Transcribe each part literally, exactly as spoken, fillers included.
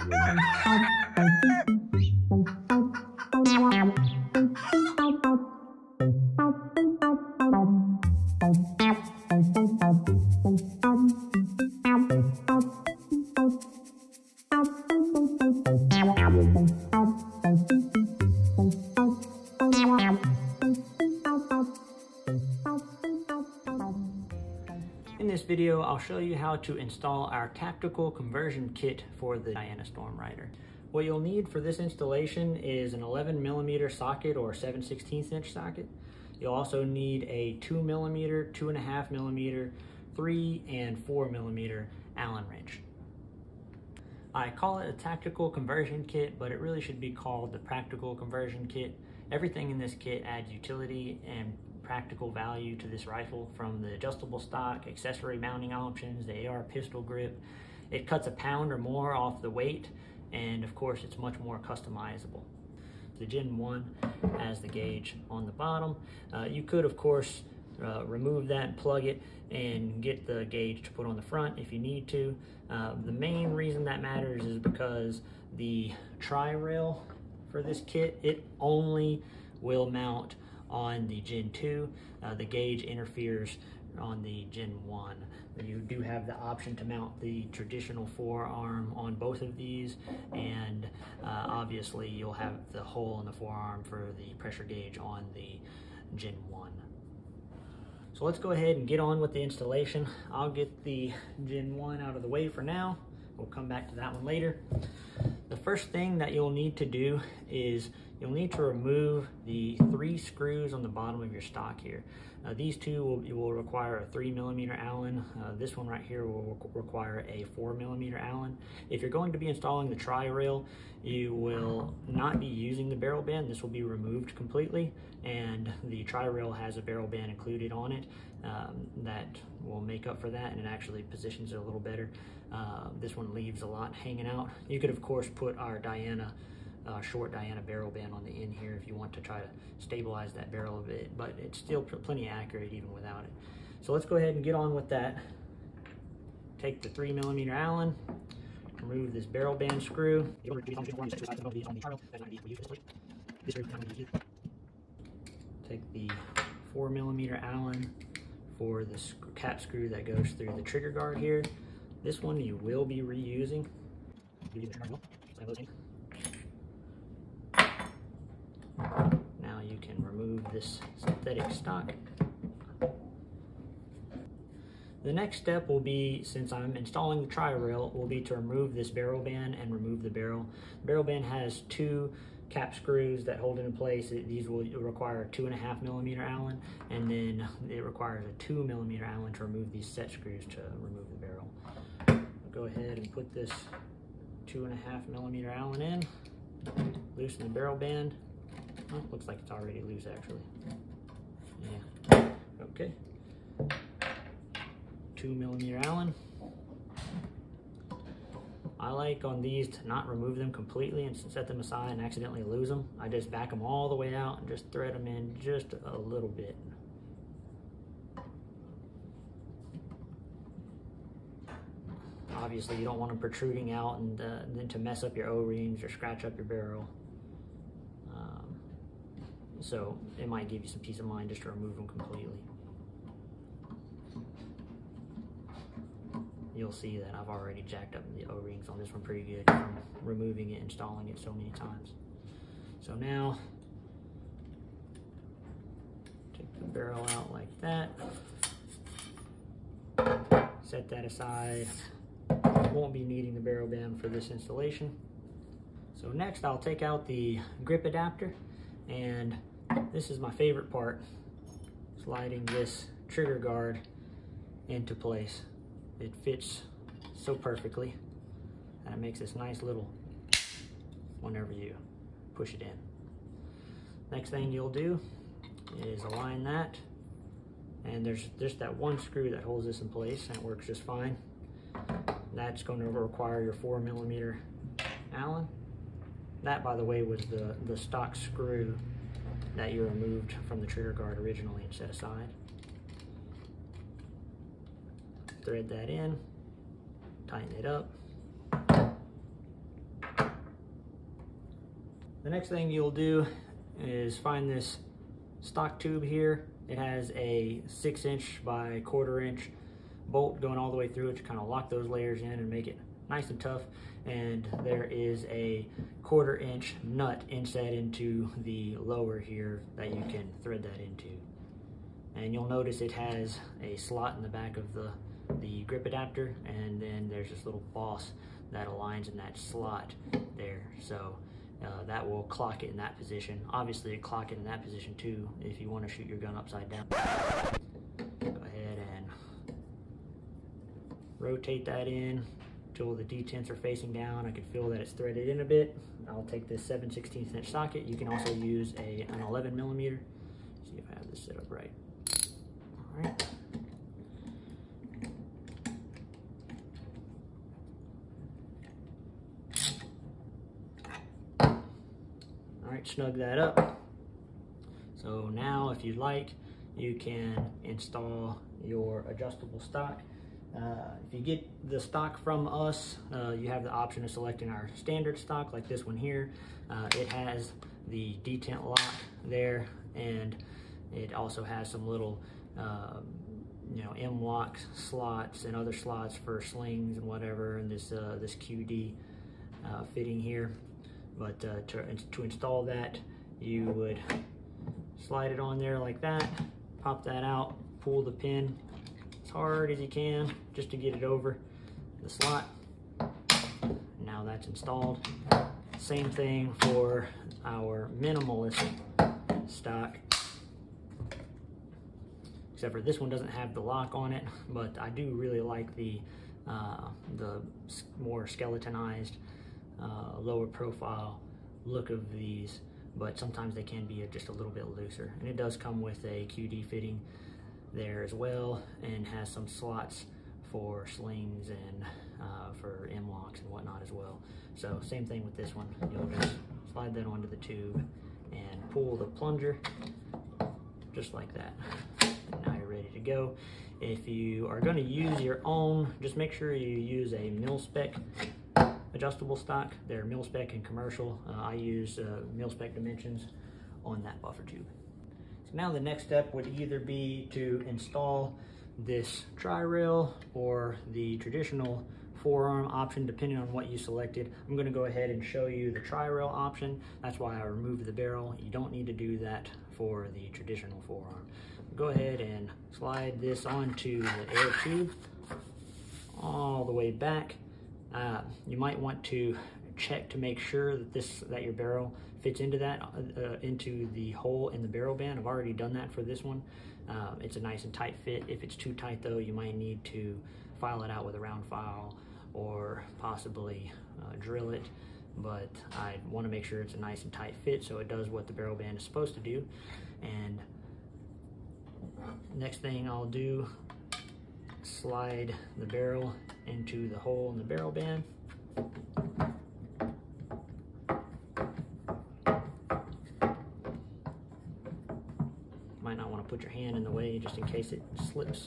In this video, I'll show you how to install our tactical conversion kit for the Diana Stormrider. What you'll need for this installation is an eleven millimeter socket or seven sixteenths inch socket. You'll also need a two millimeter, two and a half millimeter, three and four millimeter Allen wrench. I call it a tactical conversion kit, but it really should be called the practical conversion kit. Everything in this kit adds utility and practical value to this rifle, from the adjustable stock, accessory mounting options, the A R pistol grip. It cuts a pound or more off the weight, and of course it's much more customizable. The Gen one has the gauge on the bottom. Uh, you could of course uh, remove that and plug it and get the gauge to put on the front if you need to. Uh, the main reason that matters is because the tri-rail for this kit, it only will mount on the Gen two. Uh, the gauge interferes on the Gen one. You do have the option to mount the traditional forearm on both of these, and uh, obviously you'll have the hole in the forearm for the pressure gauge on the Gen one. So let's go ahead and get on with the installation. I'll get the Gen one out of the way for now. We'll come back to that one later. The first thing that you'll need to do is you'll need to remove the three screws on the bottom of your stock here. Uh, these two will, you will require a three millimeter Allen. Uh, this one right here will require a four millimeter Allen. If you're going to be installing the tri-rail, you will not be using the barrel band. This will be removed completely, and the tri-rail has a barrel band included on it um, that will make up for that, and it actually positions it a little better. Uh, this one leaves a lot hanging out. You could of course put our Diana Uh, short Diana barrel band on the end here if you want to try to stabilize that barrel a bit, but it's still plenty accurate even without it. So let's go ahead and get on with that. Take the three millimeter Allen, remove this barrel band screw. Take the four millimeter Allen for the cap screw that goes through the trigger guard here. This one you will be reusing. Now you can remove this synthetic stock. The next step will be, since I'm installing the tri-rail, will be to remove this barrel band and remove the barrel. The barrel band has two cap screws that hold it in place. These will require a two and a half millimeter Allen, and then it requires a two millimeter Allen to remove these set screws to remove the barrel. I'll go ahead and put this two and a half millimeter Allen in, loosen the barrel band. Oh, looks like it's already loose actually. Yeah, okay. Two millimeter Allen. I like on these to not remove them completely and set them aside and accidentally lose them. I just back them all the way out and just thread them in just a little bit. Obviously you don't want them protruding out and uh, then to mess up your O-rings or scratch up your barrel. So it might give you some peace of mind just to remove them completely. You'll see that I've already jacked up the O-rings on this one pretty good from removing it, installing it so many times. So now, take the barrel out like that. Set that aside. Won't be needing the barrel band for this installation. So next I'll take out the grip adapter, and this is my favorite part, sliding this trigger guard into place. It fits so perfectly, and it makes this nice little whenever you push it in. Next thing you'll do is align that, and there's just that one screw that holds this in place, and it works just fine. That's going to require your four millimeter Allen. That, by the way, was the, the stock screw that you removed from the trigger guard originally and set aside. Thread that in, tighten it up, The next thing you'll do is find this stock tube here. It has a six inch by quarter inch bolt going all the way through it to kind of lock those layers in and make it nice and tough. And there is a quarter inch nut inset into the lower here that you can thread that into. And you'll notice it has a slot in the back of the, the grip adapter, and then there's this little boss that aligns in that slot there. So uh, that will clock it in that position. Obviously, it clock it in that position too if you want to shoot your gun upside down. Go ahead and rotate that in until the detents are facing down. I can feel that it's threaded in a bit. I'll take this seven sixteenths inch socket. You can also use a, an eleven millimeter. See if I have this set up right. All right. All right, snug that up. So now, if you'd like, you can install your adjustable stock. Uh, if you get the stock from us, uh, you have the option of selecting our standard stock, like this one here. Uh, it has the detent lock there, and it also has some little, uh, you know, M-lock slots and other slots for slings and whatever, and this uh, this Q D uh, fitting here. But uh, to, to install that, you would slide it on there like that, pop that out, pull the pin as hard as you can just to get it over the slot. Now that's installed. Same thing for our minimalist stock, except for this one doesn't have the lock on it, but I do really like the uh, the more skeletonized, uh, lower profile look of these, but sometimes they can be just a little bit looser. And it does come with a Q D fitting there as well, and has some slots for slings and uh, for M-locks and whatnot as well. So same thing with this one. You'll just slide that onto the tube and pull the plunger just like that. And now you're ready to go. If you are going to use your own, just make sure you use a mil-spec adjustable stock. They're mil-spec and commercial. Uh, I use uh, mil-spec dimensions on that buffer tube. So now the next step would either be to install this tri-rail or the traditional forearm option, depending on what you selected. I'm going to go ahead and show you the tri-rail option. That's why I removed the barrel. You don't need to do that for the traditional forearm. Go ahead and slide this onto the air tube all the way back. Uh, you might want to check to make sure that this that your barrel fits into that uh, into the hole in the barrel band. I've already done that for this one. Uh, it's a nice and tight fit. If it's too tight though, you might need to file it out with a round file or possibly uh, drill it. But I want to make sure it's a nice and tight fit so it does what the barrel band is supposed to do. And next thing I'll do, slide the barrel into the hole in the barrel band. Might not want to put your hand in the way just in case it slips.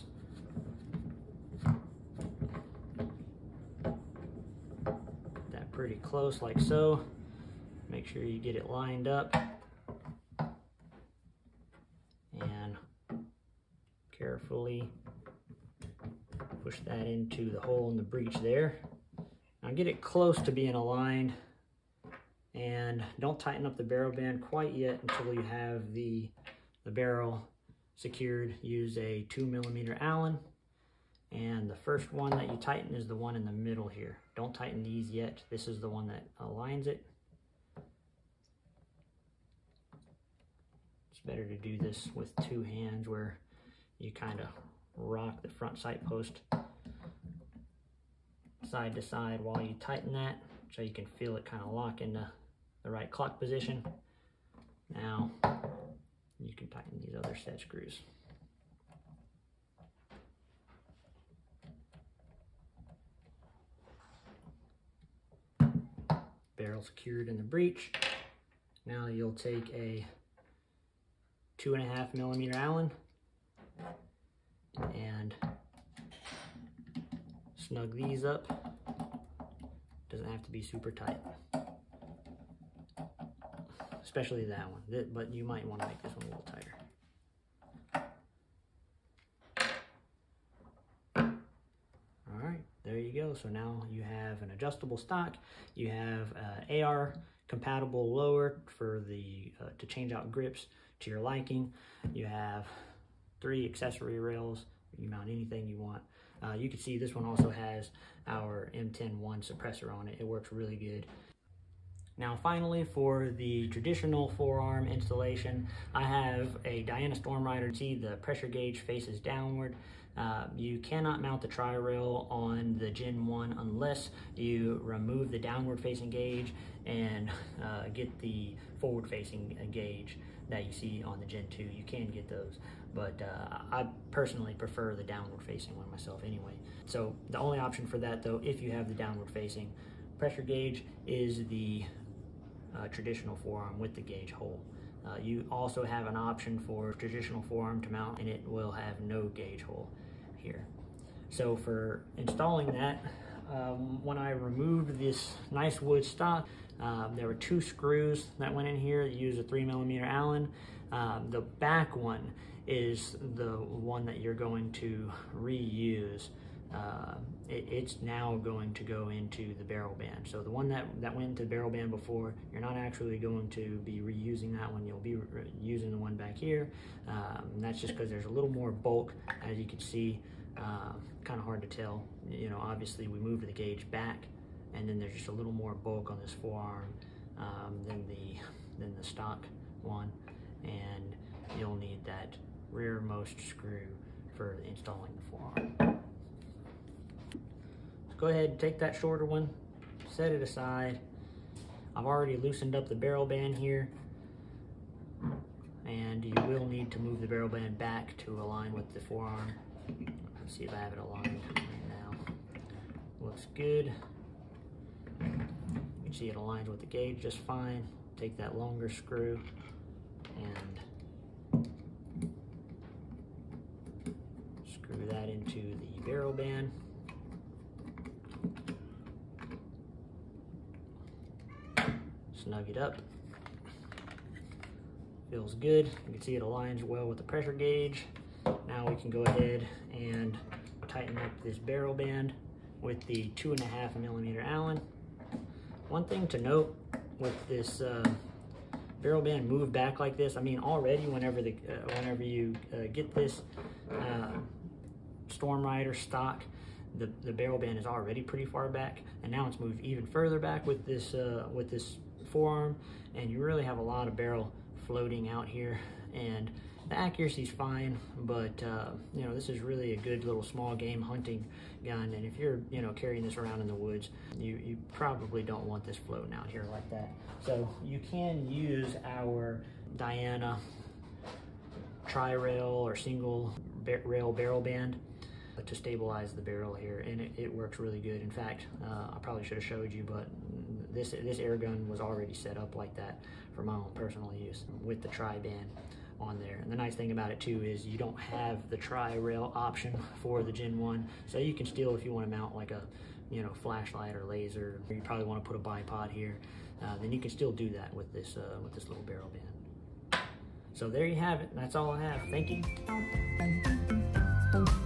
That pretty close like so. Make sure you get it lined up. And carefully push that into the hole in the breech there. Now get it close to being aligned, and don't tighten up the barrel band quite yet until you have the, the barrel secured. Use a two millimeter Allen, and the first one that you tighten is the one in the middle here. Don't tighten these yet. This is the one that aligns it. It's better to do this with two hands where you kind of rock the front sight post side to side while you tighten that, so you can feel it kind of lock into the right clock position. Now you can tighten these other set screws. Barrel secured in the breech. Now you'll take a two and a half millimeter Allen and snug these up. Doesn't have to be super tight. especially that one, but you might want to make this one a little tighter. All right, there you go. So now you have an adjustable stock. You have uh, A R compatible lower for the uh, to change out grips to your liking. You have three accessory rails. You mount anything you want. Uh, you can see this one also has our M ten one suppressor on it. It works really good. Now finally, for the traditional forearm installation, I have a Diana Stormrider. See, the pressure gauge faces downward. Uh, you cannot mount the tri-rail on the Gen one unless you remove the downward facing gauge and uh, get the forward facing gauge that you see on the Gen two. You can get those, but uh, I personally prefer the downward facing one myself anyway. So the only option for that though, if you have the downward facing pressure gauge, is the uh, traditional forearm with the gauge hole. Uh, you also have an option for traditional forearm to mount, and it will have no gauge hole here. So for installing that, um, when I removed this nice wood stock, um, there were two screws that went in here that use a three millimeter Allen. Um, the back one is the one that you're going to reuse. Uh, it, it's now going to go into the barrel band. So the one that, that went into the barrel band before, you're not actually going to be reusing that one. You'll be using the one back here. Um, and that's just because there's a little more bulk, as you can see. Uh, kind of hard to tell. You know, obviously we moved the gauge back, and then there's just a little more bulk on this forearm um, than the than the stock one, and you'll need that rearmost screw for installing the forearm. So go ahead and take that shorter one, set it aside. I've already loosened up the barrel band here, and you will need to move the barrel band back to align with the forearm. Let's see if I have it aligned right now. Looks good. You can see it aligns with the gauge just fine. Take that longer screw and screw that into the barrel band. Snug it up. Feels good. You can see it aligns well with the pressure gauge. Now we can go ahead and tighten up this barrel band with the two and a half millimeter Allen. One thing to note with this uh, barrel band moved back like this, I mean already whenever the uh, whenever you uh, get this uh, Stormrider stock, the, the barrel band is already pretty far back, and now it's moved even further back with this uh, with this forearm, and you really have a lot of barrel floating out here, and the accuracy is fine, but uh, you know, this is really a good little small game hunting gun, and if you're you know carrying this around in the woods, you, you probably don't want this floating out here like that. So you can use our Diana tri-rail or single rail barrel band to stabilize the barrel here, and it, it works really good. In fact, uh, I probably should have showed you, but this this air gun was already set up like that for my own personal use with the tri-band on there. And the nice thing about it too is you don't have the tri-rail option for the Gen one, so you can still, if you want to mount like a you know flashlight or laser, or you probably want to put a bipod here, uh, then you can still do that with this uh, with this little barrel band. So there you have it. That's all I have. Thank you.